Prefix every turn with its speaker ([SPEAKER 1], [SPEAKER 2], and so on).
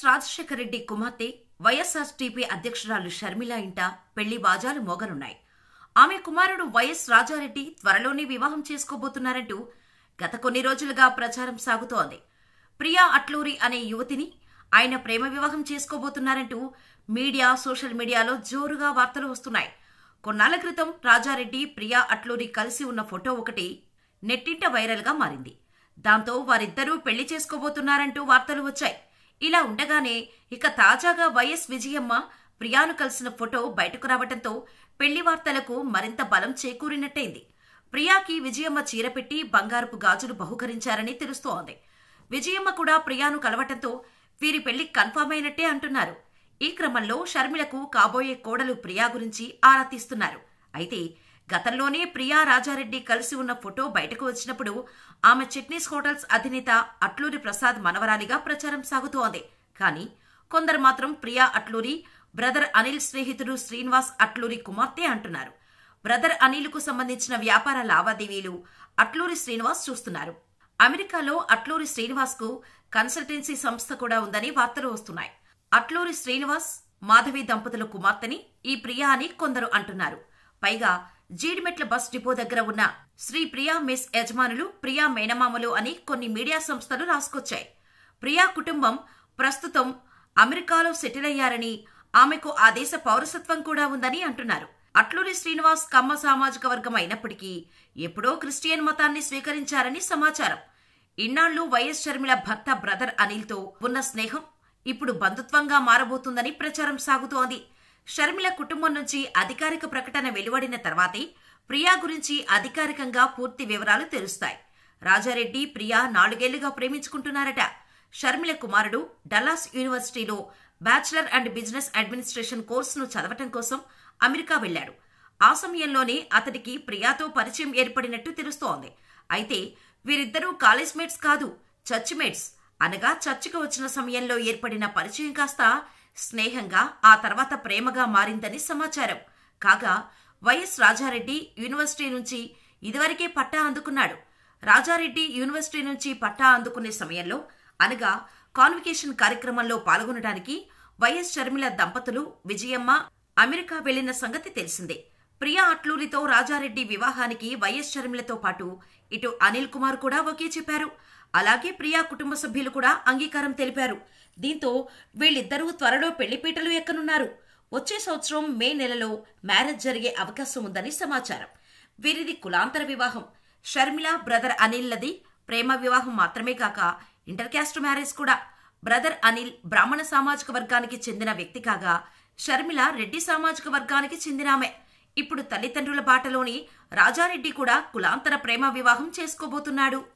[SPEAKER 1] రాజశేఖర రెడ్డి కుమార్తె వైఎస్ఆర్టీపీ అధ్యక్షురాలు షర్మిల ఇంట పెళ్లి బాజాలు మోగనున్నాయి. ఆమె కుమారుడు వైఎస్ రాజారెడ్డి త్వరలోనే వివాహం చేసుకోబోతున్నారంటూ గత కొన్ని రోజులుగా ప్రచారం సాగుతోంది. ప్రియా అట్లూరి అనే యువతిని ఆయన ప్రేమ వివాహం చేసుకోబోతున్నారంటూ మీడియా, సోషల్ మీడియాలో జోరుగా వార్తలు వస్తున్నాయి. కొన్నాళ్ల క్రితం రాజారెడ్డి, ప్రియా అట్లూరి కలిసి ఉన్న ఫోటో ఒకటి నెట్టింట వైరల్ గా మారింది. దాంతో వారిద్దరూ పెళ్లి చేసుకోబోతున్నారంటూ వార్తలు వచ్చాయి. ఇలా ఉండగానే ఇక తాజాగా వైఎస్ విజయమ్మ ప్రియాను కలిసిన ఫోటో బయటకు రావడంతో పెళ్లి వార్తలకు మరింత బలం చేకూరినట్టయింది. ప్రియాకి విజయమ్మ చీర పెట్టి బంగారపు గాజులు బహుకరించారని తెలుస్తోంది. విజయమ్మ కూడా ప్రియాను కలవటంతో వీరి పెళ్లి కన్ఫర్మ్ అయినట్టే అంటున్నారు. ఈ క్రమంలో షర్మిలకు కాబోయే కోడలు ప్రియా గురించి ఆరా తీస్తున్నారు. అయితే గతంలోనే ప్రియా, రాజారెడ్డి కలిసి ఉన్న ఫోటో బయటకు వచ్చినప్పుడు ఆమె చట్నీస్ హోటల్స్ అధినేత అట్లూరి ప్రసాద్ మనవరాలిగా ప్రచారం సాగుతోంది. కానీ కొందరు మాత్రం ప్రియా అట్లూరి బ్రదర్ అనిల్ స్నేహితుడు శ్రీనివాస్ అట్లూరి కుమార్తె అంటున్నారు. బ్రదర్ అనిల్కు సంబంధించిన వ్యాపార లావాదేవీలు అట్లూరి శ్రీనివాస్ చూస్తున్నారు. అమెరికాలో అట్లూరి శ్రీనివాస్ కు కన్సల్టెన్సీ సంస్థ కూడా ఉందని వార్తలు వస్తున్నాయి. అట్లూరి శ్రీనివాస్, మాధవి దంపతుల కుమార్తెని ఈ ప్రియా అని కొందరు అంటున్నారు. పైగా జీడిమెట్ల బస్ డిపో దగ్గర ఉన్న శ్రీ ప్రియా మెస్ యజమానులు ప్రియా మేనమామలు అని కొన్ని మీడియా సంస్థలు రాసుకొచ్చాయి. ప్రియా కుటుంబం ప్రస్తుతం అమెరికాలో సెటిల్ అయ్యారని, ఆమెకు ఆ దేశ పౌరసత్వం కూడా ఉందని అంటున్నారు. అట్లూరి శ్రీనివాస్ కమ్మ సామాజిక వర్గం అయినప్పటికీ ఎప్పుడో క్రిస్టియన్ మతాన్ని స్వీకరించారని సమాచారం. ఇన్నాళ్లు వైఎస్ షర్మిల భర్త బ్రదర్ అనిల్తో ఉన్న స్నేహం ఇప్పుడు బంధుత్వంగా మారబోతుందని ప్రచారం సాగుతోంది. షర్మిల కుటుంబం నుంచి అధికారిక ప్రకటన వెలువడిన తర్వాతే ప్రియా గురించి అధికారికంగా పూర్తి వివరాలు తెలుస్తాయి. రాజారెడ్డి, ప్రియా 4 ఏళ్లుగా ప్రేమించుకుంటున్నారట. షర్మిల కుమారుడు డల్లాస్ యూనివర్సిటీలో బ్యాచిలర్ అండ్ బిజినెస్ అడ్మినిస్ట్రేషన్ కోర్సును చదవటం కోసం అమెరికా వెళ్లాడు. ఆ సమయంలోనే అతడికి ప్రియాతో పరిచయం ఏర్పడినట్టు తెలుస్తోంది. అయితే వీరిద్దరూ కాలేజ్ మేట్స్ కాదు, చర్చ్ మేట్స్. అనగా చర్చికి వచ్చిన సమయంలో ఏర్పడిన పరిచయం కాస్త స్నేహంగా ఆ తర్వాత ప్రేమగా మారిందని సమాచారం. కాగా వైఎస్ రాజారెడ్డి యూనివర్సిటీ నుంచి ఇదివరకే పట్టా అందుకున్నాడు. రాజారెడ్డి యూనివర్సిటీ నుంచి పట్టా అందుకునే సమయంలో అనగా కాన్వికేషన్ కార్యక్రమంలో పాల్గొనడానికి వైఎస్ షర్మిల దంపతులు విజయమ్మ అమెరికా వెళ్లిన సంగతి తెలిసిందే. ప్రియా అట్లూరితో రాజారెడ్డి వివాహానికి వైఎస్ షర్మిలతో పాటు ఇటు అనిల్ కుమార్ కూడా ఓకే చెప్పారు. అలాగే ప్రియా కుటుంబ సభ్యులు కూడా అంగీకారం తెలిపారు. దీంతో వీళ్ళిద్దరూ త్వరలో పెళ్లిపీటలు ఎక్కనున్నారు. వచ్చే సంవత్సరం మే నెలలో మ్యారేజ్ జరిగే అవకాశం ఉందని సమాచారం. వీరిది కులాంతర వివాహం. షర్మిల, బ్రదర్ అనిల్లది ప్రేమ వివాహం మాత్రమే కాక ఇంటర్ క్యాస్ట్ మ్యారేజ్ కూడా. బ్రదర్ అనిల్ బ్రాహ్మణ సామాజిక వర్గానికి చెందిన వ్యక్తి కాగా, షర్మిల రెడ్డి సామాజిక వర్గానికి చెందినామె. ఇప్పుడు తల్లిదండ్రుల బాటలోని రాజారెడ్డి కూడా కులాంతర ప్రేమ వివాహం చేసుకోబోతున్నాడు.